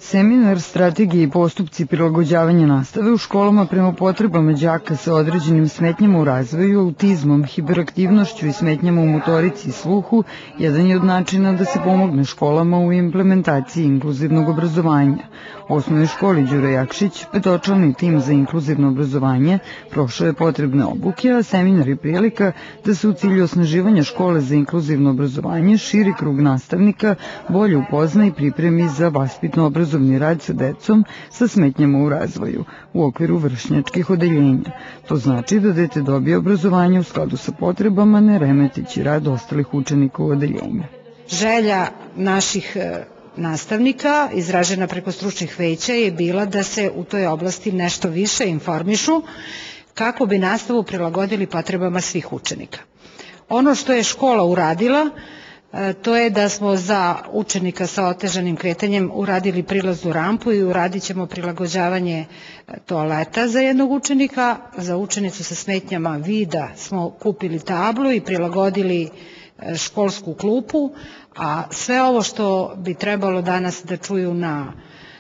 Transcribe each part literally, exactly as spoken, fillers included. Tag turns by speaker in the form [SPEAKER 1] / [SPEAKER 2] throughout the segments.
[SPEAKER 1] Seminar Strategije i postupci prilagođavanja nastave u školama prema potrebama đaka sa određenim smetnjama u razvoju, autizmom, hiperaktivnošću i smetnjama u motorici i sluhu jedan je od načina da se pomogne školama u implementaciji inkluzivnog obrazovanja. U osnovnoj školi Đuro Jakšić, petočlani tim za inkluzivno obrazovanje, prošao je potrebne obuke, a seminar je prilika da se u cilju osnaživanja škole za inkluzivno obrazovanje širi krug nastavnika bolje upozna i pripremi za vaspitno obrazovni rad sa decom sa smetnjama u razvoju u okviru vršnjačkih odeljenja. To znači da dete dobije obrazovanje u skladu sa potrebama, ne remeteći rad ostalih učenika u odeljenju.
[SPEAKER 2] Želja naših nastavnika, izražena preko stručnih veća, je bila da se u toj oblasti nešto više informišu kako bi nastavu prilagodili potrebama svih učenika. Ono što je škola uradila, to je da smo za učenika sa otežanim kretanjem uradili prilaznu rampu i uradit ćemo prilagođavanje toaleta za jednog učenika. Za učenicu sa smetnjama vida smo kupili tablu i prilagodili školsku klupu, a sve ovo što bi trebalo danas da čuju na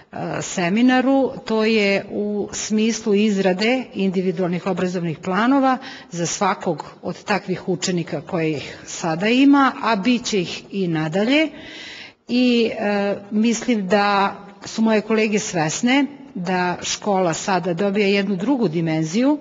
[SPEAKER 2] seminaru, to je u smislu izrade individualnih obrazovnih planova za svakog od takvih učenika kojih sada ima, a bit će ih i nadalje. I e, mislim da su moje kolege svesne da škola sada dobija jednu drugu dimenziju,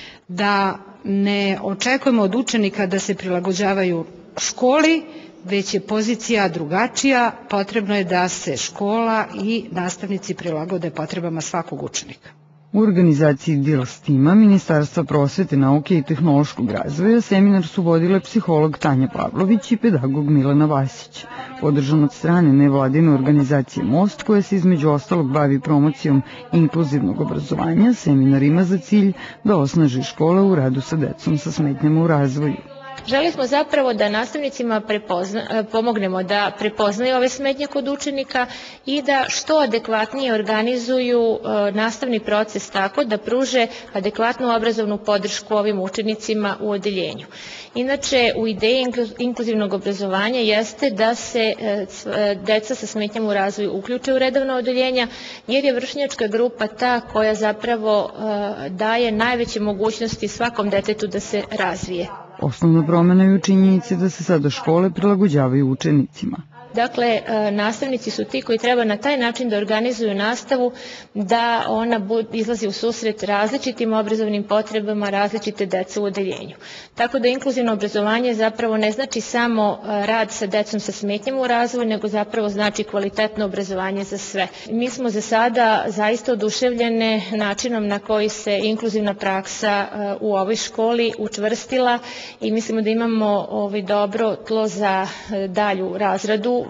[SPEAKER 2] da ne očekujemo od učenika da se prilagođavaju školi, već je pozicija drugačija, potrebno je da se škola i nastavnici prilagode potrebama svakog učenika.
[SPEAKER 1] U organizaciji D I L S tima Ministarstva prosvete, nauke i tehnološkog razvoja seminar su vodile psiholog Tanja Pavlović i pedagog Milana Vasić. Podržan od strane nevladine organizacije Most, koja se između ostalog bavi promocijom inkluzivnog obrazovanja, seminar ima za cilj da osnaži škole u radu sa decom sa smetnjama u razvoju.
[SPEAKER 3] Želi smo zapravo da nastavnicima prepozna, pomognemo da prepoznaju ove smetnje kod učenika i da što adekvatnije organizuju e, nastavni proces tako da pruže adekvatnu obrazovnu podršku ovim učenicima u odeljenju. Inače, u ideji inkluzivnog obrazovanja jeste da se e, deca sa smetnjama u razvoju uključe u redovna odeljenja, jer je vršnjačka grupa ta koja zapravo e, daje najveće mogućnosti svakom detetu da se razvije.
[SPEAKER 1] Osnovna promena je u činjenici da se sada škole prilagođavaju učenicima.
[SPEAKER 3] Dakle, nastavnici su ti koji treba na taj način da organizuju nastavu, da ona izlazi u susret različitim obrazovnim potrebama različite dece u odeljenju. Tako da inkluzivno obrazovanje zapravo ne znači samo rad sa decom sa smetnjama u razvoju, nego zapravo znači kvalitetno obrazovanje za sve. Mi smo za sada zaista oduševljene načinom na koji se inkluzivna praksa u ovoj školi učvrstila i mislimo da imamo ovaj dobro tlo za dalju razradu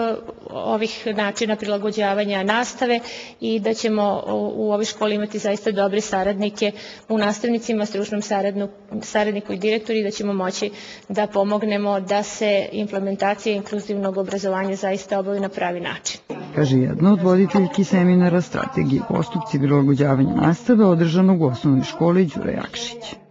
[SPEAKER 3] ovih načina prilagođavanja nastave i da ćemo u ovoj školi imati zaista dobre saradnike u nastavnicima, stručnom saradniku i direktori, da ćemo moći da pomognemo da se implementacija inkluzivnog obrazovanja zaista obavi na pravi način.
[SPEAKER 1] Kaže jedna od voditeljki seminara Strategije i postupci prilagođavanja nastave održanog u osnovnoj školi Đuro Jakšić.